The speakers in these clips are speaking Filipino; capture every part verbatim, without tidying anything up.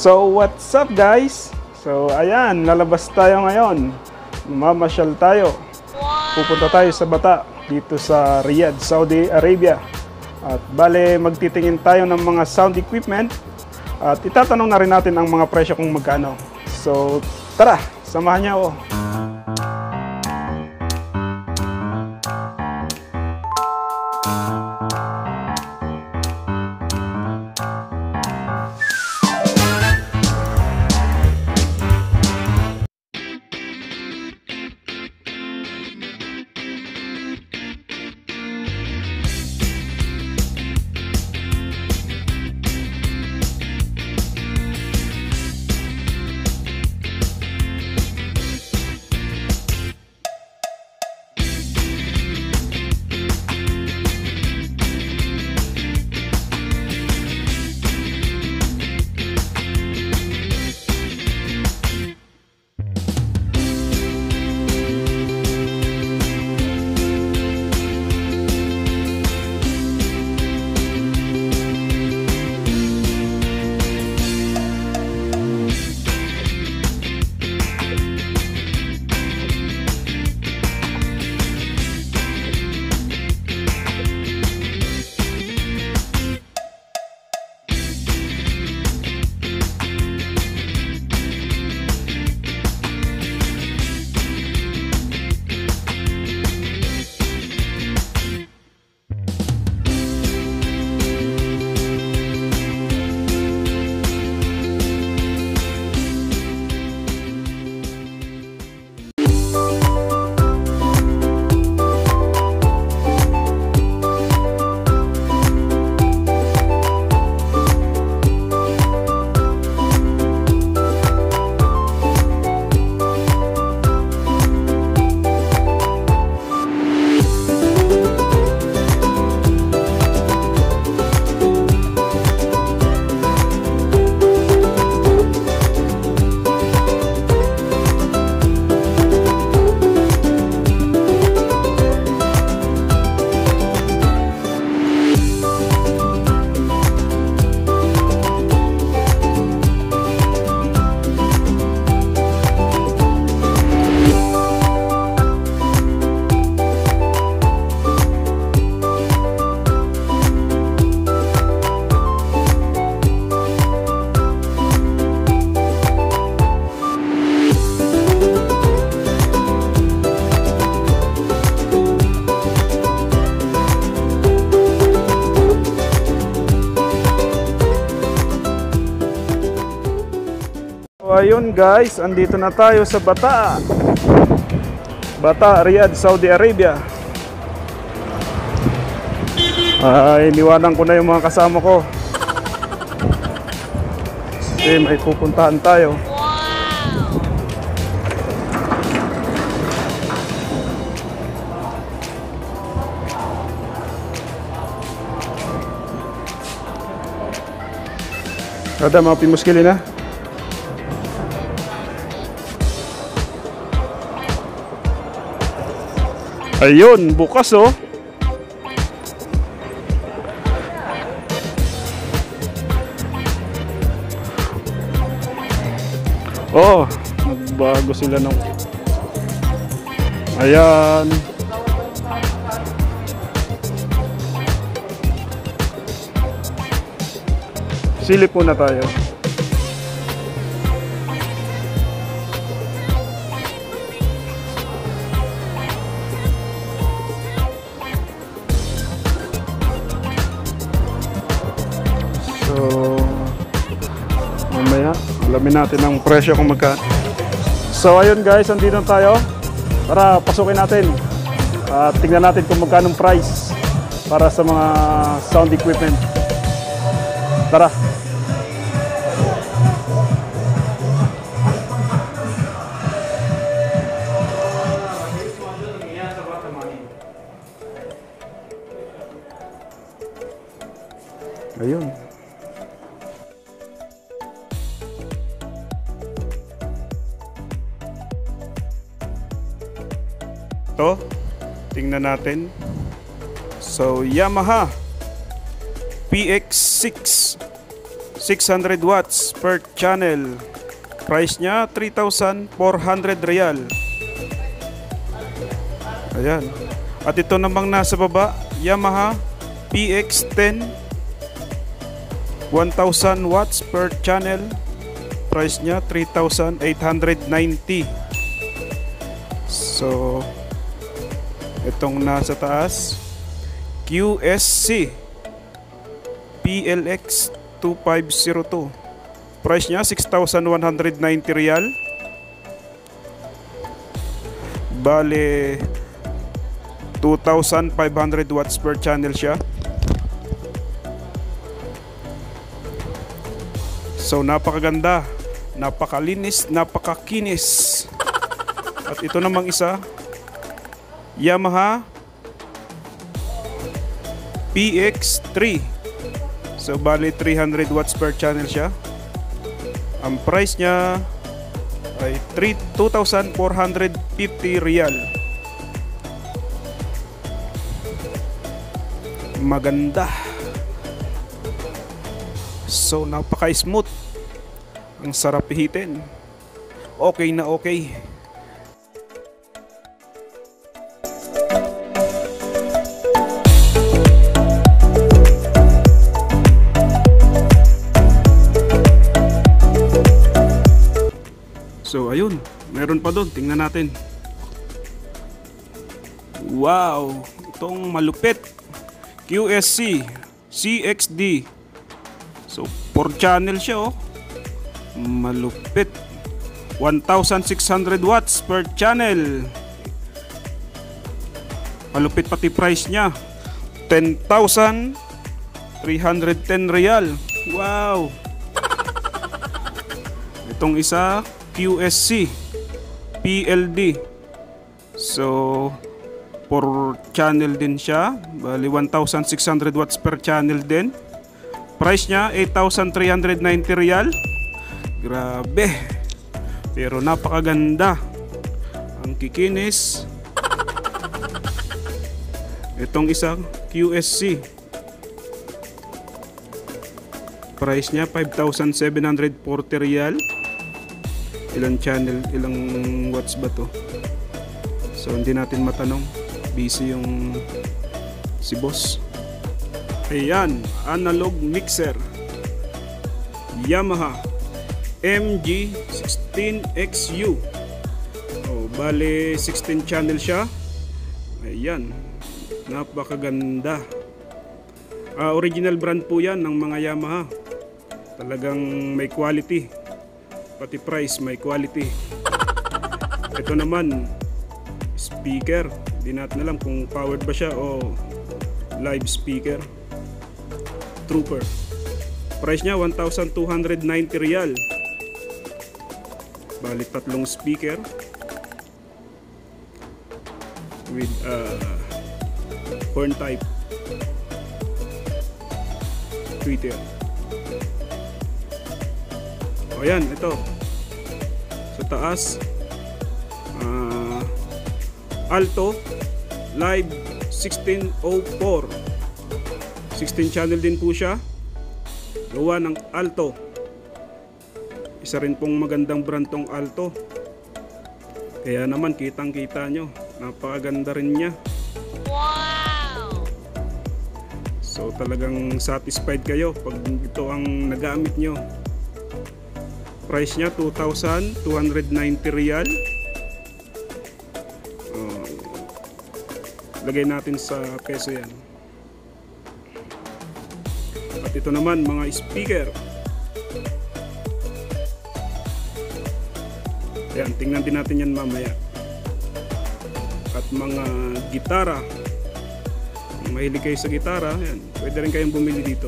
So what's up guys? So ayan, lalabas tayo ngayon. Mamasyal tayo. Pupunta tayo sa Bata dito sa Riyadh, Saudi Arabia. At bale magtitingin tayo ng mga sound equipment. At itatanong na rin natin ang mga presyo kung magkano. So tara, samahan niyo ako. Ayun guys, andito na tayo sa Bata. Bata, Riyadh, Saudi Arabia. Ay, iniwanan ko na yung mga kasama ko. Kasi may pupuntahan tayo. Ada mga pimuskili na. Ayun, bukas oh. Oh, nagbago sila ng. Ayan. Silip muna tayo. Alamin natin ang presyo kung magkano. So ayun guys, andito tayo. Tara, pasukin natin. At uh, tingnan natin kung magkano price para sa mga sound equipment. Tara. Ayun. Ito, tingnan natin. So, Yamaha P X six six hundred watts per channel. Price niya three thousand four hundred real. Ayan. At ito namang nasa baba, Yamaha P X ten one thousand watts per channel. Price niya three thousand eight hundred ninety. So itong nasa taas, Q S C P L X two five zero two. Price niya six thousand one hundred ninety real. Bale two thousand five hundred watts per channel siya. So napakaganda, napakalinis, napakakinis. At ito namang isa, Yamaha P X three. So bali three hundred watts per channel siya. Ang price niya ay two thousand four hundred fifty real. Maganda. So napaka-smooth. Ang sarap pihitin. Okay na okay. So ayun, meron pa doon, tingnan natin. Wow, itong malupit Q S C C X D. So four channel siya oh. Malupit. one thousand six hundred watts per channel. Malupit pati price niya. ten thousand three hundred ten real. Wow. Itong isa Q S C P L D. So four channel din siya. Bali one thousand six hundred watts per channel din. Price niya eight thousand three hundred ninety real. Grabe. Pero napakaganda. Ang kikinis. Itong isang Q S C. Price niya five thousand seven hundred forty real. Ilang channel, ilang watts ba to? So hindi natin matanong. Busy yung si boss. Ayan, analog mixer Yamaha M G sixteen X U. Oh, bale sixteen channel siya. Ayan, napakaganda. uh, Original brand po yan ng mga Yamaha. Talagang may quality. Pati price may quality. Ito naman speaker. Hindi natin alam kung powered ba siya o live speaker. Trooper. Price niya one thousand two hundred ninety real. Bali tatlong speaker with uh, horn type tweeter. O yan, ito sa taas, uh, Alto Live sixteen oh four. sixteen channel din po siya. Gawa ng Alto. Isa rin pong magandang brand tong Alto. Kaya naman kitang kita nyo, napakaganda rin niya. Wow! So talagang satisfied kayo pag ito ang nagamit nyo. Price niya two thousand two hundred ninety real. uh, Lagay natin sa peso yan. At ito naman mga speaker. Ayan, tingnan din natin yan mamaya. At mga gitara. Kung mahilig kayo sa gitara, ayan, pwede rin kayong bumili dito.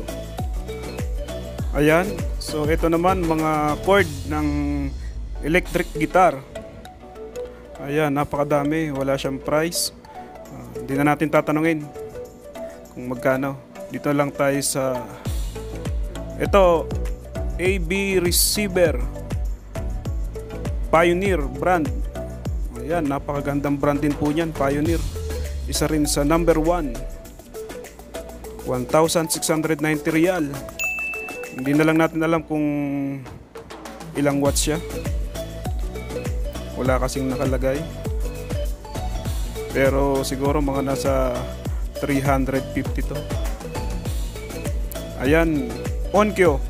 Ayan, so ito naman mga chord ng electric guitar. Ayan, napakadami, wala siyang price. uh, Hindi na natin tatanungin kung magkano. Dito lang tayo sa ito, A B receiver Pioneer brand. Ayan, napakagandang brand din po yan, Pioneer. Isa rin sa number one. one thousand six hundred ninety real. Hindi na lang natin alam kung ilang watts siya. Wala kasing nakalagay. Pero siguro mga nasa three hundred fifty to. Ayan, Onkyo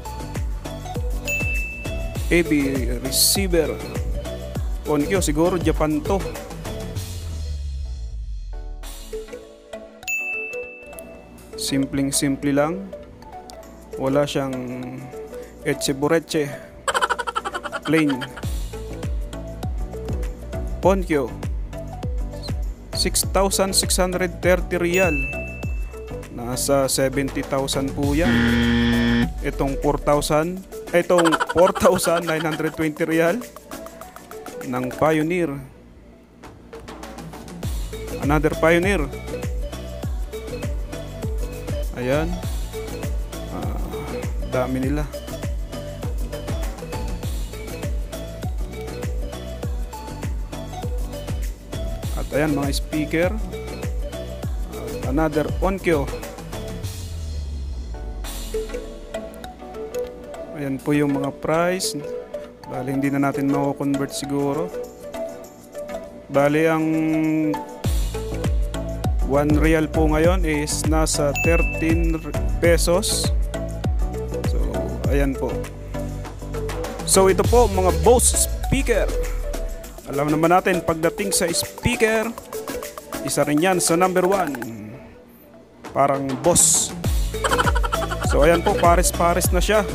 A B receiver. Onkyo, siguro Japan to. Simpleng simple lang. Wala siyang etchebureche. Plain. Onkyo six thousand six hundred thirty real. Nasa seventy thousand po yan. Itong four thousand, itong four thousand nine hundred twenty real ng Pioneer. Another Pioneer. Ayan. Ah, dami nila. At ayan, mga speaker. At another Onkyo. Ayan po yung mga price. Bali hindi na natin mako-convert siguro. Bali ang one real po ngayon is nasa thirteen pesos. So ayan po. So ito po mga Bose speaker. Alam naman natin pagdating sa speaker, isa rin yan sa number one. Parang Bose. So ayan po, pares-pares na siya.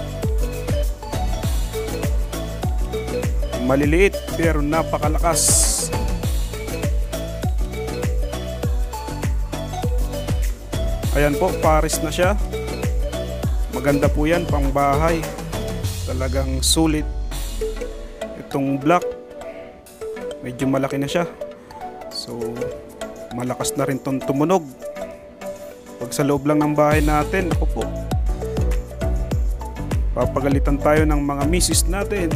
Maliliit pero napakalakas. Ayan po, pares na siya. Maganda po yan, pang bahay. Talagang sulit. Itong black, medyo malaki na siya. So, malakas na rin itong tumunog. Pag sa loob lang ng bahay natin, ako po, papagalitan tayo ng mga misis natin.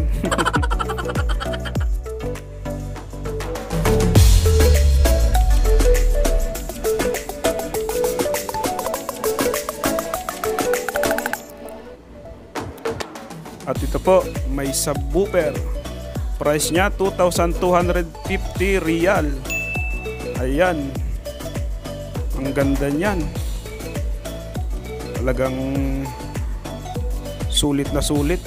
At ito po, may subwoofer. Price niya two thousand two hundred fifty real. Ayan. Ang ganda niyan. Talagang sulit na sulit.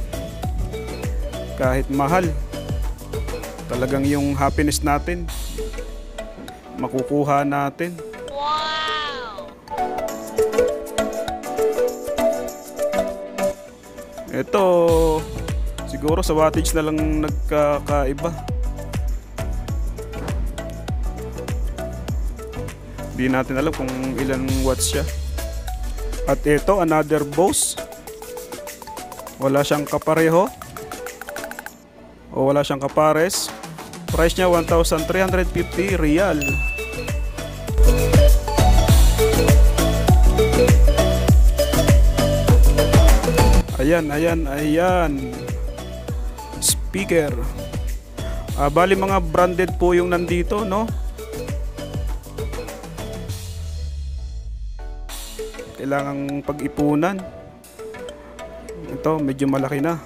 Kahit mahal, talagang yung happiness natin makukuha natin. Ito, siguro sa wattage na lang nagkakaiba. Di natin alam kung ilan watts siya. At ito, another Bose. Wala siyang kapareho. O wala siyang kapares. Price niya one thousand three hundred fifty real. Ayan, ayan, ayan. Speaker. Ah, bali mga branded po yung nandito, no? Kailangang pag-ipunan. Ito, medyo malaki na.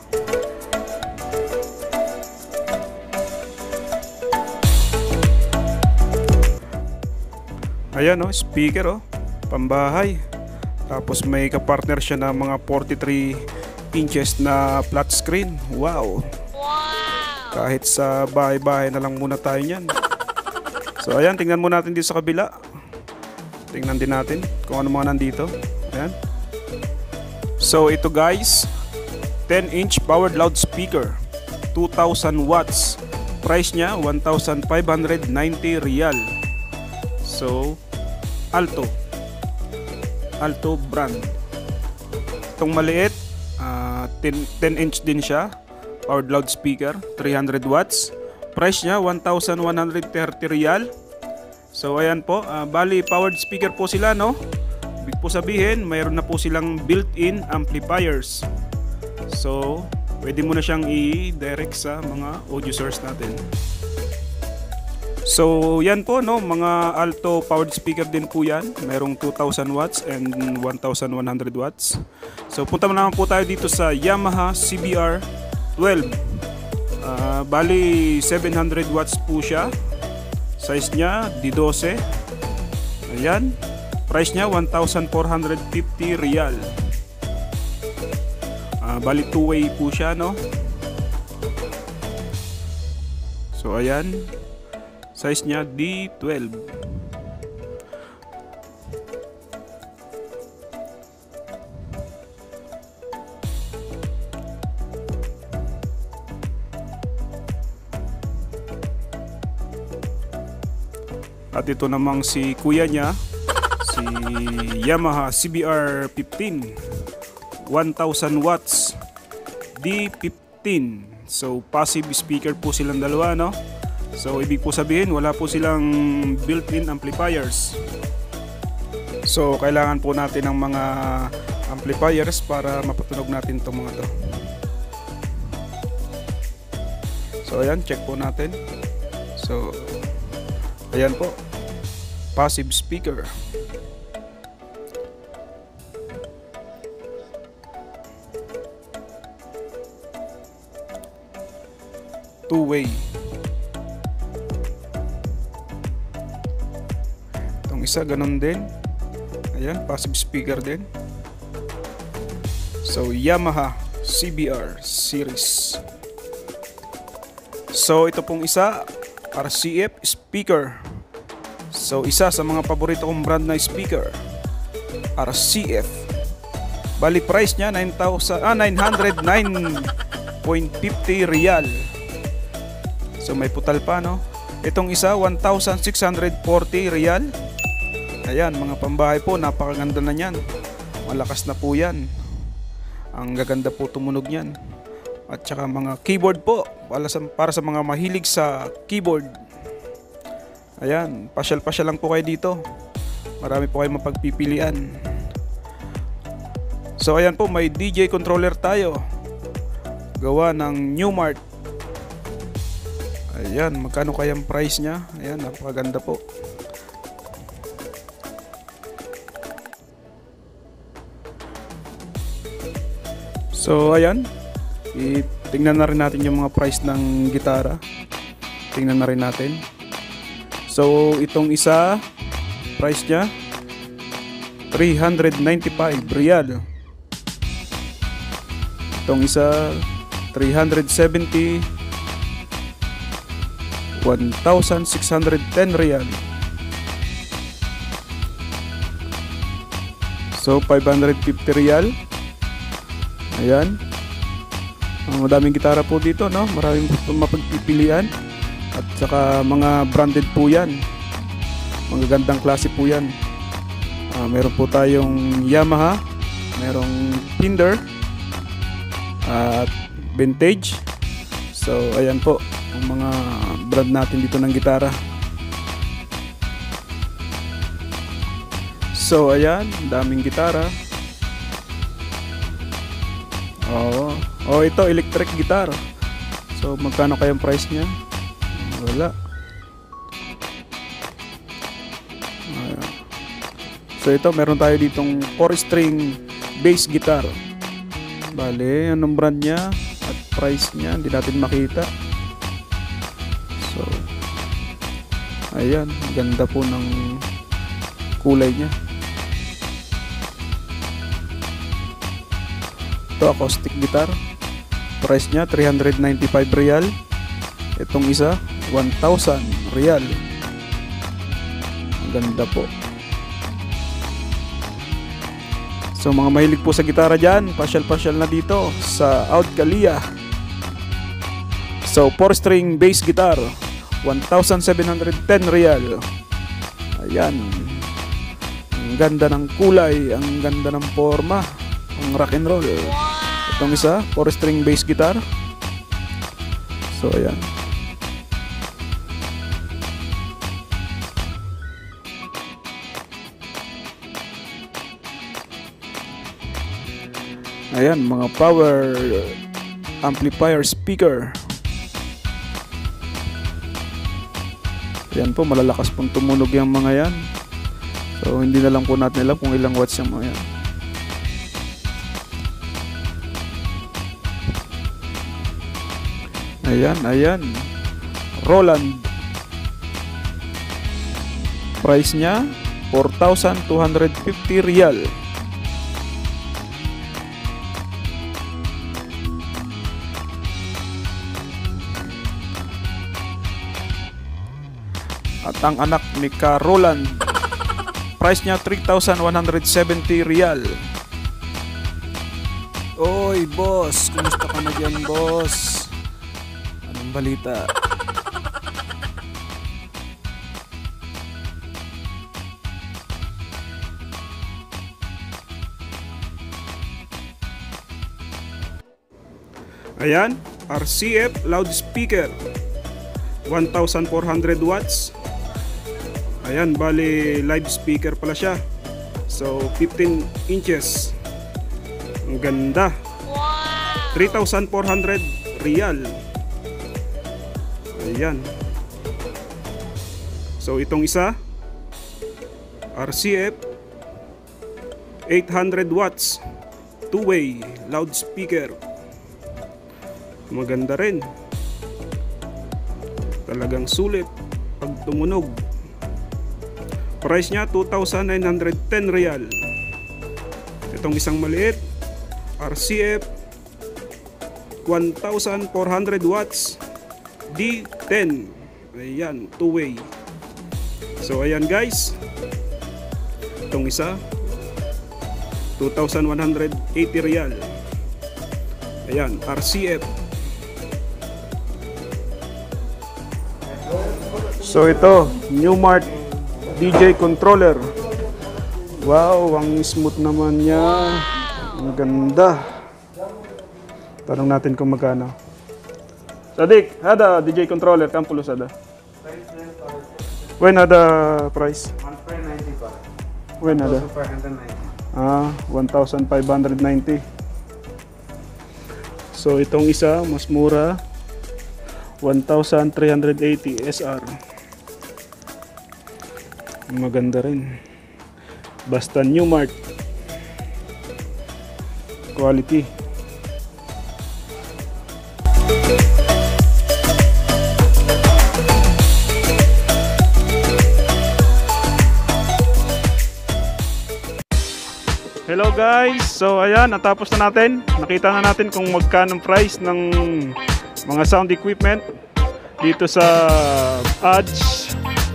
Ayan, oh, speaker, oh. Pambahay. Tapos may kapartner siya na mga forty-three inches na flat screen. Wow. Wow. Kahit sa bahay-bahay na lang muna tayo niyan. So ayan, tingnan muna natin dito sa kabila. Tingnan din natin kung ano mga nandito. Ayan. So ito guys, ten inch powered loudspeaker, two thousand watts. Price niya one thousand five hundred ninety real. So Alto. Alto brand. Itong maliit, uh, ten inch din siya. Powered loudspeaker, three hundred watts. Price niya one thousand one hundred thirty real. So ayan po, uh, bali powered speaker po sila, no? Ibig po sabihin, mayroon na po silang built-in amplifiers. So pwede mo na siyang i-direct sa mga audio source natin. So yan po, no, mga alto powered speaker din po yan. Merong two thousand watts and one thousand one hundred watts. So punta naman po tayo dito sa Yamaha C B R twelve. Uh, bali seven hundred watts po siya. Size niya D twelve. Ayan. Price niya one thousand four hundred fifty real. Uh, bali two way po siya, no. So ayan. Size niya D twelve. At ito namang si kuya niya, si Yamaha C B R fifteen, one thousand watts D fifteen. So passive speaker po silang dalawa, no. So ibig po sabihin wala po silang built-in amplifiers. So kailangan po natin ng mga amplifiers para mapatunog natin itong mga to. So ayan, check po natin. So ayan po, passive speaker. Two way. Itong isa ganun din. Ayan, passive speaker din. So Yamaha C B R series. So ito pong isa, R C F speaker. So isa sa mga paborito kong brand na speaker, R C F. Bali price niya nine thousand ah nine hundred nine point fifty real. So may putal pa, no. Itong isa one thousand six hundred forty real. Ayan, mga pambahay po, napakaganda na niyan. Malakas na po 'yan. Ang gaganda po tumunog niyan. At saka mga keyboard po, para sa, para sa mga mahilig sa keyboard. Ayan, pasyal-pasyal lang po kayo dito. Marami po kayong mapagpipilian. So ayan po, may D J controller tayo. Gawa ng Newmart. Ayan, magkano kayang price niya? Ayan, napakaganda po. So ayan, tingnan na rin natin yung mga price ng gitara. Tingnan na rin natin. So itong isa, price niya three hundred ninety-five real. Itong isa three hundred seventy, one thousand six hundred ten real. So five hundred fifty real. Ayan. Uh, madaming gitara po dito, no? Maraming mapagpipilian. At saka mga branded po yan. Mga gandang klase po yan. Uh, meron po tayong Yamaha, merong Fender, at Vintage. So ayan po ang mga brand natin dito ng gitara. So ayan, daming gitara. Oo. Oh, ito electric guitar. So magkano kayang price niya? Wala. Ayan. So ito, meron tayo ditong four string bass guitar. Bale, anong brand niya at price niya hindi natin makita. So ayan, ganda po ng kulay niya. Ito, acoustic guitar. Price niya three hundred ninety-five real. Itong isa one thousand real. Ang ganda po. So mga mahilig po sa gitara dyan, pasyal-pasyal na dito sa Outcalia. So four string bass guitar, one thousand seven hundred ten real. Ayan. Ang ganda ng kulay, ang ganda ng forma, ang rock and roll. Itong isa, four string bass guitar. So ayan. Ayan, mga power amplifier speaker. Ayan po, malalakas pong tumunog yung mga yan. So hindi na lang po natin alam kung ilang watts yung mga yan. Ayan, ayan. Roland. Price niya four thousand two hundred fifty real. At ang anak ni Ka Roland, price niya three thousand one hundred seventy real. Oy, boss, kumusta ka na dyan, boss? Anong balita? Ayan, R C F loudspeaker, one thousand four hundred watts. Ayan, bali live speaker pala siya. So fifteen inches. Ang ganda. three thousand four hundred real. Ayan. So itong isa, R C F eight hundred watts, two-way loudspeaker. Maganda rin. Talagang sulit pag tumunog. Price niya two thousand nine hundred ten real. Itong isang maliit, R C F one thousand four hundred watts, D ten. Ayan, two-way. So ayan guys, itong isa two thousand one hundred eighty real. Ayan, R C F. So ito, Newmart D J controller. Wow, ang smooth naman niya. Ang ganda. Tanong natin kung magkano. Sadik, ada D J controller kam pulos ada. When ada price? one thousand five hundred ninety pa. When ada? one thousand five hundred ninety. Ah, one thousand five hundred ninety. So itong isa mas mura, one thousand three hundred eighty S R. Maganda rin. Basta Newmart quality. Hello guys, so ayan, natapos na natin. Nakita na natin kung magkano price ng mga sound equipment dito sa Adj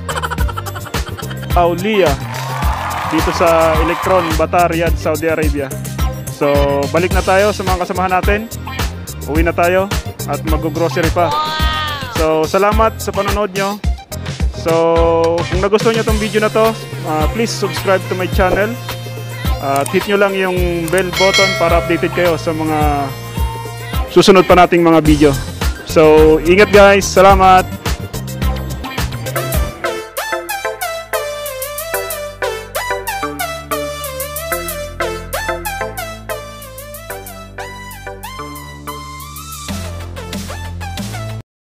Aulia, dito sa Electron, Bata, Riyadh, Saudi Arabia. So balik na tayo sa mga kasamahan natin. Uwi na tayo at mag-grocery pa. So salamat sa panonood nyo. So kung nagustuhan nyo itong video na to, uh, please subscribe to my channel. Uh, at hit nyo lang yung bell button para updated kayo sa mga susunod pa nating mga video. So ingat guys, salamat!